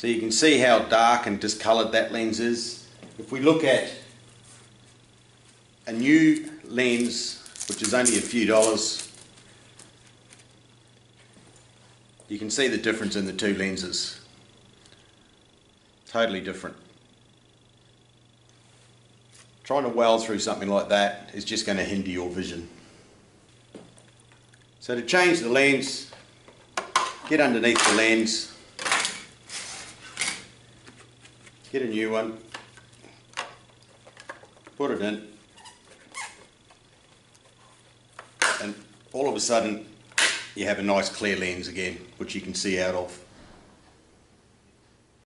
So you can see how dark and discoloured that lens is. If we look at a new lens, which is only a few dollars, you can see the difference in the two lenses. Totally different. Trying to weld through something like that is just going to hinder your vision. So to change the lens, get underneath the lens, get a new one, put it in, and all of a sudden you have a nice clear lens again, which you can see out of.